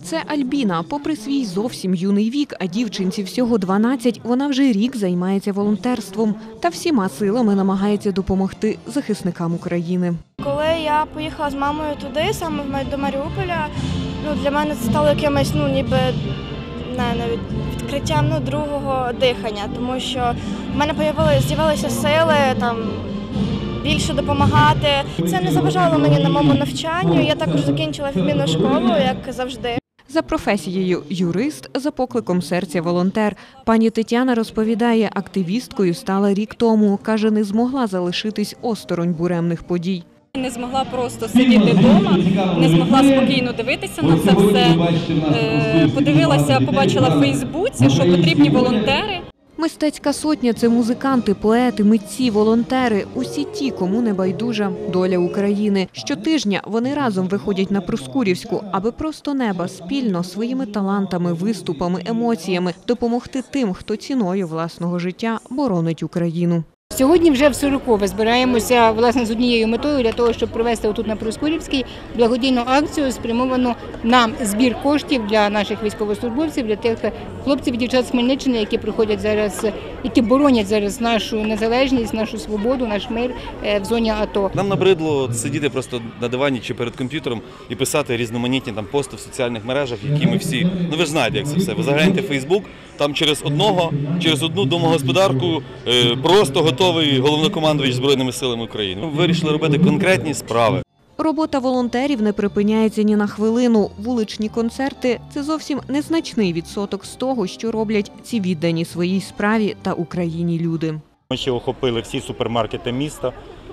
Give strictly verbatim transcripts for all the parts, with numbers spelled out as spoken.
Це Альбіна. Попри свій зовсім юний вік, а дівчинці всього дванадцять, вона вже рік займається волонтерством та всіма силами намагається допомогти захисникам України. Коли я поїхала з мамою туди, саме до Маріуполя, ну, для мене це стало якимось, ну, ніби не, навіть відкриттям ну, другого дихання, тому що в мене з'явилися сили там, більше допомагати. Це не заважало мені на моєму навчанню. Я також закінчила фемінну школу, як завжди. За професією юрист, за покликом серця волонтер. Пані Тетяна розповідає, активісткою стала рік тому. Каже, не змогла залишитись осторонь буремних подій. Не змогла просто сидіти вдома, не змогла спокійно дивитися на це все. Подивилася, побачила в Фейсбуці, що потрібні волонтери. Мистецька сотня – це музиканти, поети, митці, волонтери. Усі ті, кому не байдужа доля України. Щотижня вони разом виходять на Проскурівську, аби просто неба спільно своїми талантами, виступами, емоціями допомогти тим, хто ціною власного життя боронить Україну. Сьогодні вже в сорокове збираємося власне з однією метою для того, щоб провести отут на Проскурівській благодійну акцію, спрямовану на збір коштів для наших військовослужбовців, для тих хлопців і дівчат з Хмельниччини, які приходять зараз, які боронять зараз нашу незалежність, нашу свободу, наш мир в зоні АТО. Нам набридло сидіти просто на дивані чи перед комп'ютером і писати різноманітні там пости в соціальних мережах, які ми всі, ну ви ж знаєте, як це все. Ви загляньте в Фейсбук, там через одного, через одну домогосподарку просто готовий головнокомандувач Збройними силами України. Ми вирішили робити конкретні справи. Робота волонтерів не припиняється ні на хвилину. Вуличні концерти – це зовсім незначний відсоток з того, що роблять ці віддані своїй справі та Україні люди. Ми ще охопили всі супермаркети міста.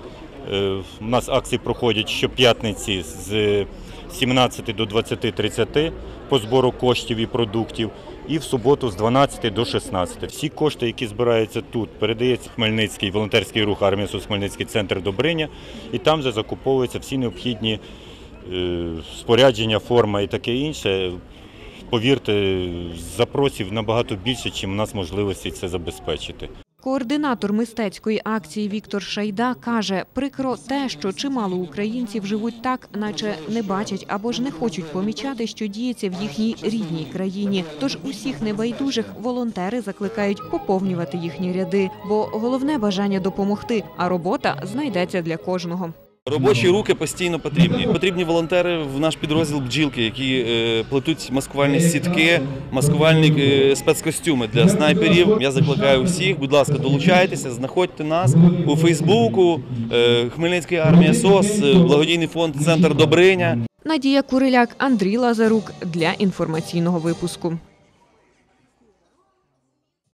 У нас акції проходять щоп'ятниці з сімнадцяти до двадцяти тридцяти по збору коштів і продуктів. І в суботу з дванадцяти до шістнадцяти. Всі кошти, які збираються тут, передається Хмельницький волонтерський рух «Армія ес о ес Хмельницький центр Добриня», і там вже закуповуються всі необхідні е, спорядження, форма і таке інше. Повірте, запросів набагато більше, ніж у нас можливості це забезпечити. Координатор мистецької акції Віктор Шайда каже, прикро те, що чимало українців живуть так, наче не бачать або ж не хочуть помічати, що діється в їхній рідній країні. Тож усіх небайдужих волонтери закликають поповнювати їхні ряди, бо головне бажання допомогти, а робота знайдеться для кожного. Робочі руки постійно потрібні. Потрібні волонтери в наш підрозділ «Бджілки», які е, плетуть маскувальні сітки, маскувальні е, спецкостюми для снайперів. Я закликаю всіх, будь ласка, долучайтеся, знаходьте нас у Фейсбуку, е, Хмельницький армія ес о ес, благодійний фонд «Центр Добриня». Надія Куриляк, Андрій Лазарук для інформаційного випуску.